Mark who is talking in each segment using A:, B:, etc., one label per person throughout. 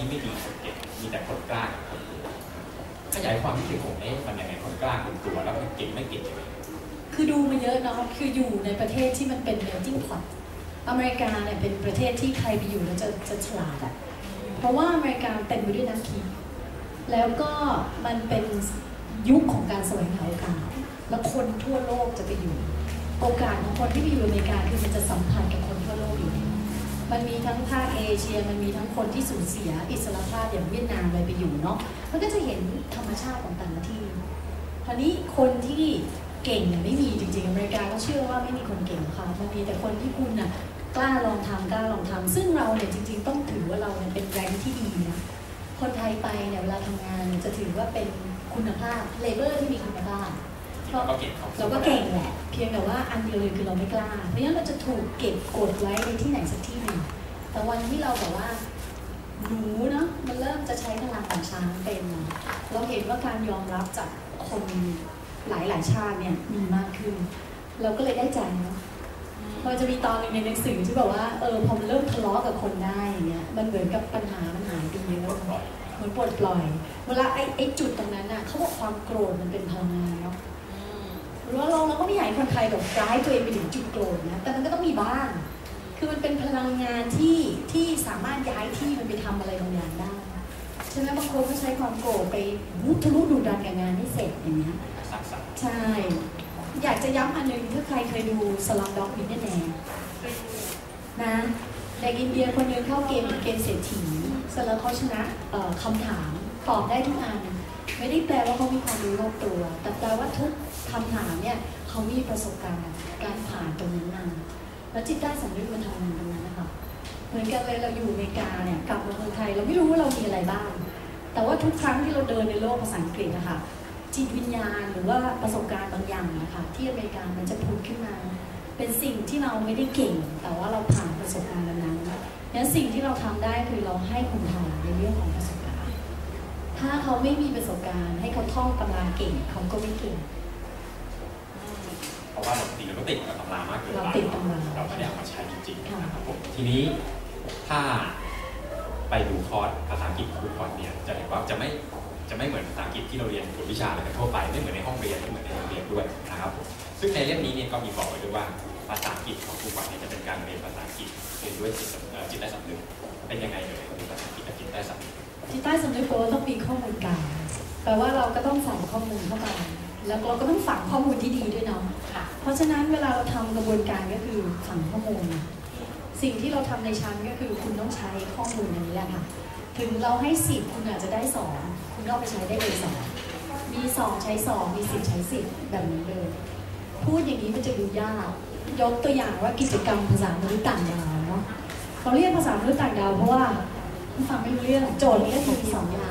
A: ไม่ดีคนเก่งมีแต่คนกล้ากับคนกลัวขยายความที่ถึงผมมันยังไงคนกล้าคนกลัวแล้วเก่งไม่เก่งยังไง
B: คือดูมาเยอะเนาะคืออยู่ในประเทศที่มันเป็น melting pot อเมริกาเนี่ยเป็นประเทศที่ใครไปอยู่แล้วจะฉลาดอ่ะเพราะว่าอเมริกาเต็มไปด้วยนักคิดแล้วก็มันเป็นยุคของการแสวงหาโอกาสแล้วคนทั่วโลกจะไปอยู่โอกาสของคนที่ไปอยู่อเมริกาคือมันจะสัมพันธ์กับคนทั่วโลกอยู่มันมีทั้งภาคเอเชียมันมีทั้งคนที่สูญเสียอิสรภาพอย่างเวียดนามอะไรไปอยู่เนาะมันก็จะเห็นธรรมชาติของแต่ละที่คราวนี้คนที่เก่งเนี่ยไม่มีจริงๆอเมริกาก็เชื่อว่าไม่มีคนเก่งค่ะมันมีแต่คนที่คุณน่ะกล้าลองทำซึ่งเราเนี่ยจริงๆต้องถือว่าเราเนี่ยเป็นแรงที่ดีนะคนไทยไปเนี่ยเวลาทำงานจะถือว่าเป็นคุณภาพเลเวอร์ที่มีคุณภาพเราก็เก่งแหละเพียงแต่ว่าอันเดียวเลยคือเราไม่กล้าเพราะฉะนั้นเราจะถูกเก็บกดไว้ในที่ไหนสักที่หนึ่งแต่วันที่เราแบบว่ารู้เนาะมันเริ่มจะใช้พลังของช้างเป็นเราเห็นว่าการยอมรับจากคนหลายชาติเนี่ยมีมากขึ้นเราก็เลยได้ใจเนาะพอจะมีตอนนึงในหนังสือที่บอกว่าพอมันเริ่มทะเลาะกับคนได้อย่างเงี้ยมันเหมือนกับปัญหามันหายไปเยอะเหมือนปลดปล่อยเวลาไอ้จุดตรงนั้นน่ะเขาบอกความโกรธมันเป็นพลังงานเนาะหรือว่าเราก็ไม่อยากให้คนไทยแบบร้ายตัวเองไปถึงจุดโกรธนะแต่มันก็ต้องมีบ้างคือมันเป็นพลังงานที่สามารถย้ายที่มันไปทำอะไรบางอย่างได้ใช่ไหมบางคนก็ใช้ความโกรธไปทะลุดุดันกับงานไม่เสร็จอย่างเงี้ยใช่อยากจะย้ำอันนึงถ้าใครเคยดูสลัมด็อกมิลเลนเนียร์นะเด็กอินเดียคนนึงเข้าเกมเศรษฐีเสร็จแล้วเขาชนะคำถามตอบได้ทุกอันไม่ได้แปลว่าเขามีความรู้รอบตัวแต่แปลว่าทุกคำถามเนี่ยเขามีประสบการณ์การผ่านตรงนั้นมาแล้วจิตใต้สำนึกมันทำงานตรงนั้นนะคะเหมือนกันเลยเราอยู่อเมริกาเนี่ยกลับมาเมืองไทยเราไม่รู้ว่าเรามีอะไรบ้างแต่ว่าทุกครั้งที่เราเดินในโลกภาษาอังกฤษนะคะจิตวิญญาณหรือว่าประสบการณ์บางอย่างนะคะที่อเมริกามันจะพูดขึ้นมาเป็นสิ่งที่เราไม่ได้เก่งแต่ว่าเราผ่านประสบการณ์นั้นงั้นสิ่งที่เราทำได้คือเราให้คนไทยในเรื่องของประสบการณ์ถ้าเขาไม่มีประสบการณ์ให้เขาท่องตำราเก่งเขาก็ไม่เก่ง
A: เพราะว่าเราติดกับตำรามากเกินไปเราไม่ได้เอามาใช้จริงๆนะครับผมทีนี้ถ้าไปดูคอร์สภาษาอังกฤษของทุกคนเนี่ยจะเห็นว่าจะไม่เหมือนภาษาอังกฤษที่เราเรียนกฎวิชาอะไรกันทั่วไปไม่เหมือนในห้องเรียนไม่เหมือนในโรงเรียนด้วยนะครับผมซึ่งในเล่มนี้เนี่ยก็มีบอกไว้ด้วยว่าภาษาอังกฤษของทุกวันเนี่ยจะเป็นการเรียนภาษาอังกฤษเรียนด้วยจิตใต้สำนึกเป็นยังไงเลยภาษาอังกฤษกับจิตใต้สำนึก
B: จิตใต้สำนึกแปลว่าต้องมีข้อมูลกลางแปลว่าเราก็ต้องใส่ข้อมูลเข้าไปแล้วเราก็ต้องฝังข้อมูลที่ดีด้วยเนาะเพราะฉะนั้นเวลาเราทำกระบวนการก็คือฝังข้อมูลสิ่งที่เราทำในชั้นก็คือคุณต้องใช้ข้อมูลนี้แหละค่ะถึงเราให้10คุณอาจจะได้2คุณก็ไปใช้ได้เลย2มี2ใช้2มี10ใช้10แบบนี้เลยพูดอย่างนี้มันจะดูยากยกตัวอย่างว่ากิจกรรมภาษามนุษย์ต่างดาวเนาะเขาเรียกภาษามนุษย์ต่างดาวเพราะว่าฟังไม่รู้เรื่องโจทย์นี้ก็คือมี2อย่าง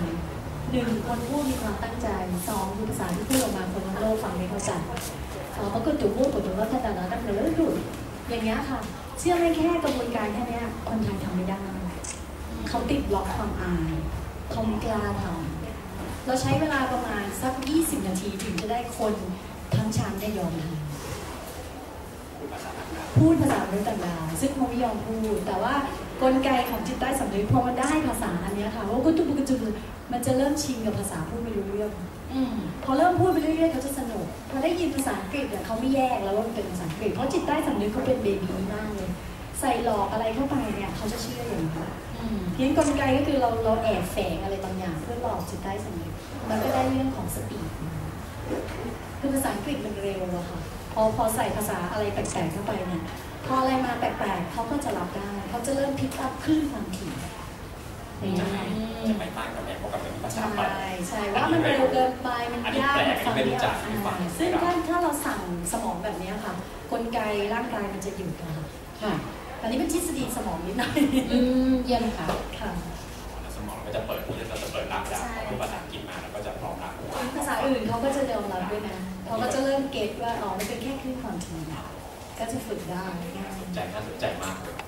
B: 1คนพูดมีความตั้งใจ2คือภาษาที่พูดออกมาคนทั้งโลกฟังไม่เข้าใจเพราะก็จุดพูดจุดว่าถ้าแต่ละนักเรียนหลุดอย่างเงี้ยค่ะเชื่อไหมแค่กระบวนการแค่นี้คนไทยทำไม่ได้เขาติดล็อกความอายเขาไม่กล้าทำเราใช้เวลาประมาณสัก20 นาทีถึงจะได้คนทั้งชั้นได้ยอมทำพูดภาษามนุษย์ต่างดาวซึ่งเขาไม่ยอมพูดแต่ว่ากลไกของจิตใต้สำนึกพอมันได้ภาษาอันนี้ค่ะว่ากุตุบุกจุมันจะเริ่มชินกับภาษาพูดไม่รู้เรื่องพอเริ่มพูดไปเรื่อยๆเขาจะสนุกพอได้ยินภาษาอังกฤษเขาไม่แยกแล้วว่ามันเป็นภาษาอังกฤษเพราะจิตใต้สำนึกเขาเป็นเบบีมากเลยใส่หลอกอะไรเข้าไปเนี่ยเขาจะเชื่ออย่างนี้เพียงกลไกก็คือเราแอบแฝงอะไรบางอย่างเพื่อหลอกจิตใต้สำนึกมันก็ได้เรื่องของสปีดคือภาษาอังกฤษมันเร็วอะค่ะพอใส่ภาษาอะไรแปลกๆเข้าไปเนี่ยพออะไรมาแปลกๆเขาก็จะรับได้เขาจะเริ่มพิกอัพคลื่นความถี่
A: จะไม่ต่างกันเลยเพราะกับเป็นภาษาไป
B: ใช่ว่ามันเร็วเกินไปมันยากฟังยากซึ่งถ้าเราสั่งสมองแบบนี้ค่ะกลไกร่างกายมันจะหยุดค่ะอันนี้เป็นทฤษฎีสมองนิดหน่อย
C: เยี่ยมค่ะ
A: สมองก็จะเปิดเราจะเปิดรับจากพูดภาษาอังกฤษมาแล้วก็จะพร้อมรับ
B: ภาษาอื่นเขาก็จะยอมรับด้วยนะเขาก็จะเริ่มเก็ตว่ามันเป็นแค่คลื่นความถี่ก็จะฝึกได้
A: น่าสนใจมากเลย